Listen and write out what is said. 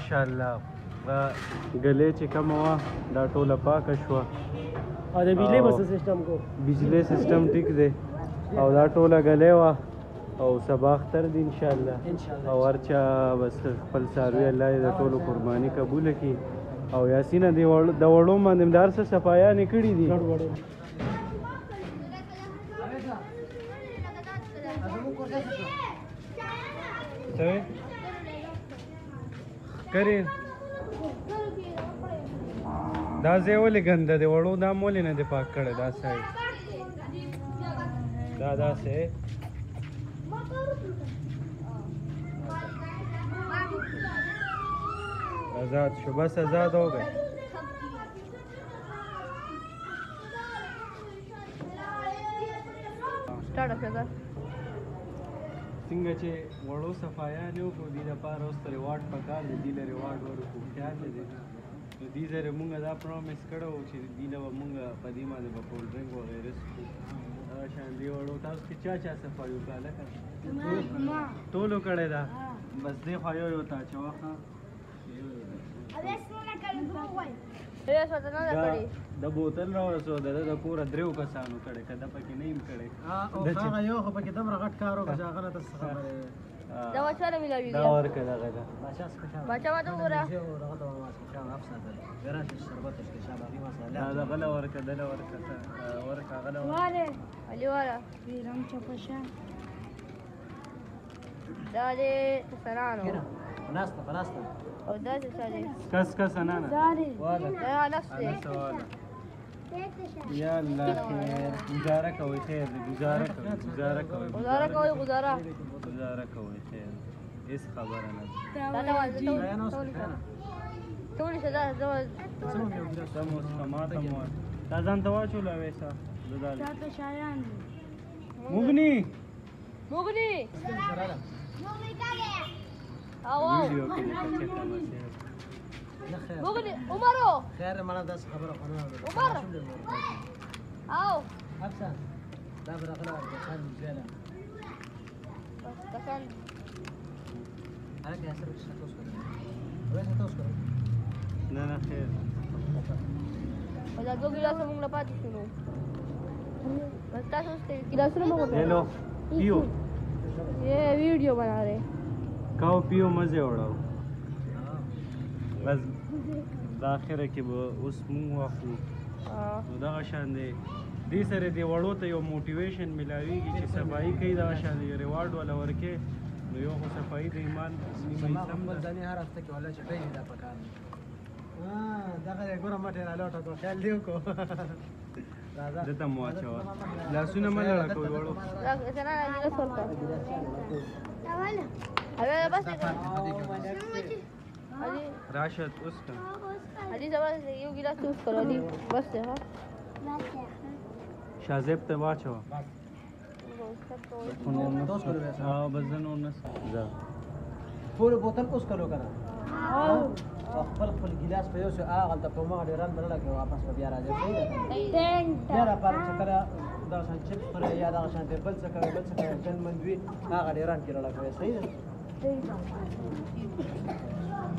ماشاءالله ګلې چې کومه وه دا ټوله پاکه شوه او د بجلی بس سیستم کو بجلی سیستم ټیک دی او دا ټوله ګلې وه او سبا اختر دی انشاءالله او هر چا بس خپل څاروي الله یې د ټولو قرباني قبوله کړي او یاسینه د وړو باندې د هر څه صفایانې کړي دي کرین دا ځای ولې ګنده دی وړو دا مولې نه دی پاک کړی دا سایډ دا داسې آزاد شو بس آزاد ہو گئے څنګه چې وړو صفایانې وکړو دې دپاره اوس ته ریواډ پکار دی دې له ریواډ ورکړو خیال دی نو دې ځای مونږ دا پرومیس کړی وو چې دې له به مونږ په دې باندې به کولډ ډرنک وغیره څښو دغه شان دې وړو تاسو کې چا چا صفایي وکړه هلکه ټولو کړې ده بس دې خوا یو یو ته اچوه ښه د بوتل راورسو د کوره دریو کسانو کړی که ده پکې نه یم کړی هغه یو خو پکې دومره غټ کار وکړه چې هغه نه ته څه خبرې دا چاله ملاوي دا ورکه دغه ده باچا ما ته وګوره دا غله ورکه دله ورکه ورکه غله واله علي واله بیرم چپشه دا دې سرانو فناسته فناسته او دا څه دی کس کس انانا واله دا نفسه یا الله خیر گزاره کوي خیر گزاره کوي گزاره کوي گزاره کوي گزاره گزاره کوي خیر هیڅ خبره نه دا دا ټول څه دا سمو سماته مو دا ځان ته واچول وېسا دا ته شایان مغني مغني او ویډیو کې څه کوي مغني عمرو خیر مړه داس خبره خو نه عمر او احسن دا برغلا کسان زیاده کسان انا کې اثر څه تاسو کوي وایي تاسو کوي نه نه خیر او دا دوه ګلاس موږ نه پاتې شنو بس تاسو ګلاسونه موږ हेलो पियो ये वीडियो बना रहे खाओ पियो मजे उड़ाओ بس د اخره کې به اوس مونږ واخلو نو دغه شان دی دې سره دې وړو ته یو موټیویشن ملاویږي چې صفایي کوي دغه شان دی ریوارډ والا ورکې نو یو خو صفایي د ایمان نیمه سم ده ځانې هر هفته کې ولا چې پیل دا پکار دغه ګوره مټې را لوټه کو خیال دی وکړو دته مو اچوه لاسونه مه لړه کوئ وړو راشد اوس کا علي زما یو ګلاس اوس کړو علي بس ها شازیب ته واچو تاسو کوي ها بزنو نس ځه ټول بوتل اوس کلو کنه او خپل خپل ګلاس په یو څه هغه ته په ما ډیران بل لګي واپس بیا راځي بیا را پاره چې کړه دا شان چپس پر یا دا شان ته بل څه کوي بل څه کوي چل مندوي هغه ډیران کې راځي صحیح ده